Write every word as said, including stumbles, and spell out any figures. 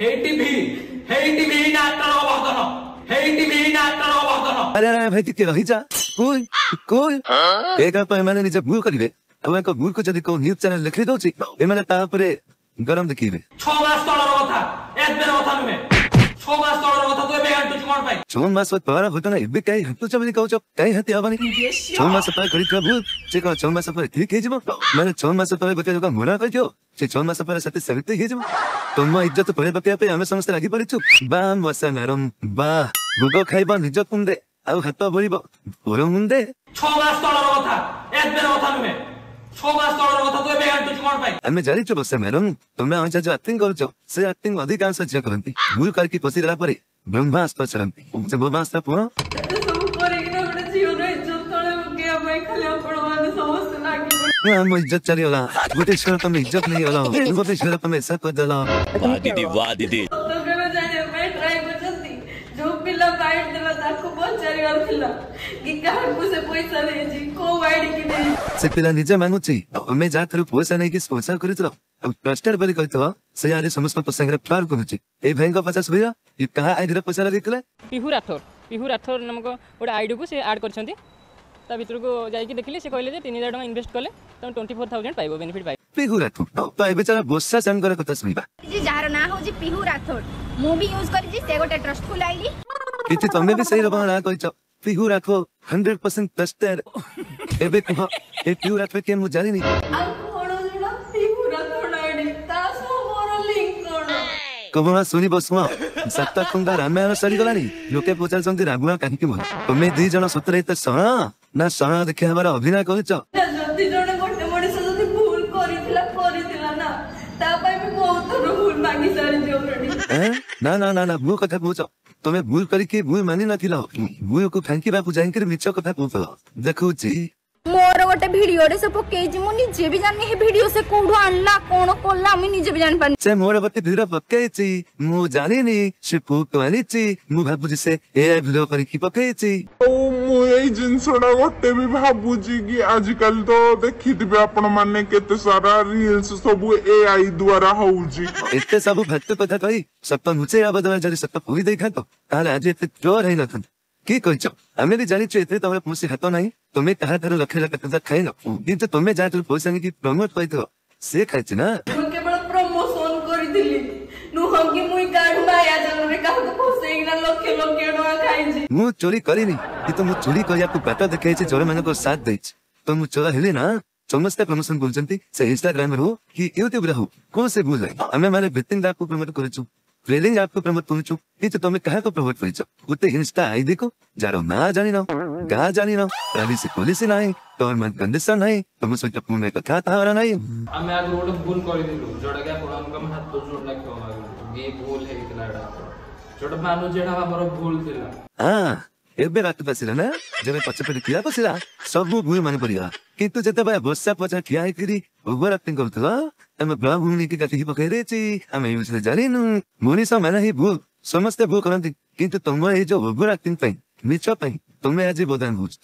हे TV हे TV नाटक बर्तन हे TV नाटक बर्तन अरे अरे भाई ଟିକେ ରହିଯା କୋଇ କୋଇ ଏକା ପାଇଁ ମାନେ ନିଜେ ଭୁଲ କରିବେ ଆଉ ଏକ ଭୁଲ को जदि को न्यूज चैनल लिखि दଉଛି ଏମାନେ ତା ଉପରେ गरम देखिबे छह मास तळर कथा एक दिन कथा नुहे छह मास तळर कथा तो एबे हटु कोन पाई छह मास पर होता ना एबे काई हतु चबनी कहउछ काई हति हबनी छह मास पर करी का भूल जे को छह मास पर ठीक हे जिवो माने छह मास पर बते जका मुना कह दियो से छह मास पर सते सविते हे जिवो तुम इज्जत पर बतिया पे हम समस्त लागी परिछु बा मसा नरम बा गुगो खाइबा निज कुंदे आ हाथ बळिबो ओर मुंदे छह मास तळर कथा एक दिन कथा नुहे छह मास तळर कथा तो एबे हटु कोन पाई हमें जानि छ बस मैडम तुमे आंचा जो एक्टिंग करछो से एक्टिंग अधिकांश जे करंती भूल करके पसिरा परे ब्रह्मास्त्र चरंती से ब्रह्मास्त्र पुरो हम इज्जत चली होला गोटे छोरा तुम इज्जत नहीं होला गोटे छोरा तुम ऐसा कर देला वाह दीदी वाह दीदी तो मैं जाने मैं ट्राई करती जो पिल्ला बाइट देला ताको पचारि और पिल्ला कि काहे को से पैसा ले जी को वाइड की नहीं से पिला निजे मांगुची हमें जा थरु पैसा नहीं कि स्पॉन्सर करितलो अब ट्रस्टेड बली कहतो से यारे समस्त तो संग्रह प्लान करूची ए भाई का पचास भैया ये कहा आइडर पैसा लिखले पिहू राठौर पिहू राठौर नामक गोटे आईडी को से ऐड करछंती ता भीतर को जाई कि देखले से कहले जे तीन हज़ार टका इन्वेस्ट करले त चौबीस हज़ार पाइबो बेनिफिट पाइबो पिहू राठौर तो ए बेचारा बोसा संग करे कथा सुनिबा जी जार ना हो जी पिहू राठौर मु भी यूज करी जी से गोटे ट्रस्टफुल आईडी किति तमे भी सही रबा ना कहछ Pihu Rathore hundred percent trusted एबे कह ए पिहू राठौर के मु जानि नहीं आ कोन जुड़ा पिहू राठौर आईडी ता सो मोर लिंक कोन कबमा सुनी बसमा सत्ता कुंदा रामायण सरी गलानी लोके पूछल संति रागुआ काहे कि तुमे दी जण सतरे त सणा ना सणा देखि हमारा अभिनय करछ जति जण गोटे मଣିଷ जति भूल करितला करितला ना ता पई भी बहुत थोर भूल मांगी सारी जे ऑलरेडी हैं ना ना ना ना भूल कथा पूछ तुमे भूल करी के भूल मानि नथिला भूल को फैंकी बापू जाइन के मिछ कथा पूछला देखुची मोर गोटे वीडियो रे से पके जी मु निजे भी जानि हे वीडियो से कोडू आणला कोन कोल्ला मु निजे भी जान पानी से मोर बते वीडियो पकेची मु जानिनी से पुक वालीची मु भाबुजी से ए वीडियो करी की पकेची ओ मु एई जिंसडा गोटे भी भाबुजी कि आजकल तो देखिथिबे आपण माने केते सारा रील्स सब एआई द्वारा होउजी एते सब भक्त कथा कही सप्त मुचे आबदवा जरी सप्त पूरी देखा तो ताले आज एते जोर है नथन की कहछ हमें भी जानि छ एते तमे मुसे हाथ नाही तुमे कहा थार लखे लखे कथा खाइ न किंतु तुमे जा पैसा की प्रमोट पाइतो से खाइछ ना मु केवल प्रमोशन करिदिली नु हम कि मुई कार्ड माया जन रे का को फसेइना लखे लखे डोआ खाइ जी मु चोरी करिनी कि तो मु चोरी करिया को बात देखे छ जोर माने को साथ दैछ तो मु चोरा हेले ना समस्त प्रमोशन बोलचंती से इंस्टाग्राम रो कि यूट्यूब रो कोन से बोल हमें माने बेटिंग ऐप को प्रमोट करछु ट्रेडिंग ऐप को प्रमोट करछु कि तो तुमे कहा को प्रमोट करछ उते इंस्टा आईडी को जारो ना जानि न गा जानि न प्राइवेसी पॉलिसी नाही गवर्नमेंट कंडीशन नाही तुम सोच पुणे कथा तारा नाही हमें आगु गोटे भूल करि दिलु जोडा के आपण हम हाथ तो जोड़ ना क्यों ये भूल है इतना एडा जोडा मानु जेडा हमर भूल थिला हां एबे रात बसिला ना जबे पछे पे किया बसिला सब भूल माने पड़िया किंतु जते बा बस्सा पछा ठिया करी ओवर एक्टिंग करथला हम ब्राह्मणी की कथि पकई रे छी हम यूज ले जानिनु मुनि स माने ही भूल समस्त भूल करंती किंतु तुम ए जो ओवर एक्टिंग पे मिचा पे तुमे आज बदन बुझ